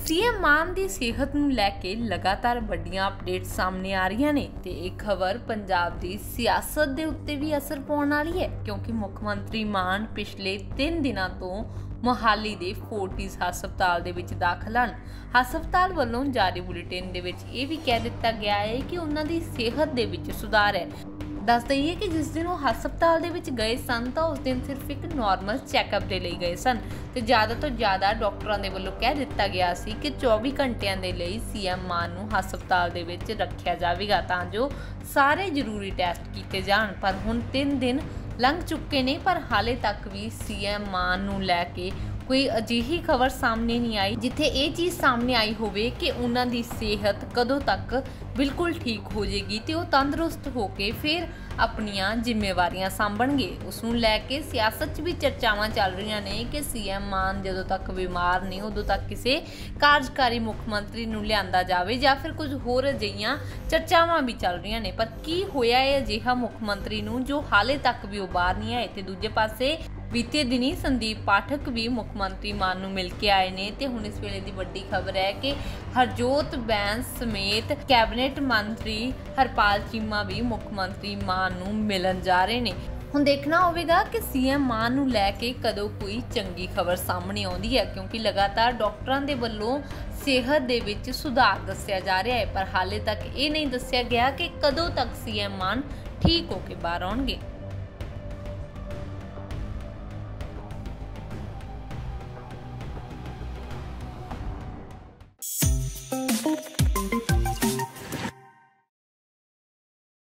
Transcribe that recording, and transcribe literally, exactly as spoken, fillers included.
CM मान की सेहत नूं लैके लगातार वड्डियां अपडेट सामने आ रही ने ते एक खबर पंजाब की सियासत के उत्ते भी असर पाउण वाली है, क्योंकि मुख्यमंत्री मान पिछले तीन दिनों तो मोहाली के फोर्टिस हस्पताल दे विच दाखल हैं। हस्पताल वालों जारी बुलेटिन दे विच यह भी कह दिता गया है कि उन्हां दी सेहत दे विच सुधार है। दस दईए कि जिस दिन वो हस्पताल दे विच गए सन तो उस दिन सिर्फ एक नॉर्मल चैकअप दे लई गए सन ते ज़्यादा तो ज़्यादा डॉक्टरों के वल्लों कह दिता गया सी कि चौबी घंटिया के लिए सीएम मान नूं हस्पताल दे विच रखिया जावेगा तां जो सारे जरूरी टैसट किए जाण। पर हुण तीन दिन लंघ चुके ने पर हाले तक भी सीएम मान नूं लैके कोई अजिही खबर सामने नहीं आई जिथे ये चीज़ सामने आई होवे कि उन्हां दी सेहत कदों तक बिल्कुल ठीक हो जाएगी तो तंदुरुस्त होके फिर अपनियां जिम्मेवारियां सांभणगे। उसनूं लैके सियासत च भी चर्चावां चल रही ने कि सीएम मान जदों तक बीमार नहीं उदों तक किसी कार्यकारी मुख्यमंत्री नूं लिआंदा जावे या फिर कुछ होर अजिहियां चर्चावां भी चल रही ने। पर की होया है अजिहा मुख्यमंत्री नूं जो हाले तक भी बाहर नहीं आए। ते दूजे पासे बीते दिनी संदीप पाठक भी मुख्यमंत्री मान नूं मिल के आए ने ते हुण इस वेले दी वड्डी खबर है कि हरजोत बैंस समेत कैबिनेट मंत्री हरपाल चीमा भी मुख्यमंत्री मान नूं मिलन जा रहे ने। हुण देखना होवेगा कि सीएम मान नूं लैके कदों कोई चंगी खबर सामने आउंदी है, क्योंकि लगातार डॉक्टरां दे वल्लों सेहत दे विच सुधार दस्सिया जा रहा है। पर हाले तक ये नहीं दस्सिया गया कि कदों तक सीएम मान ठीक होके बाहर आउणगे।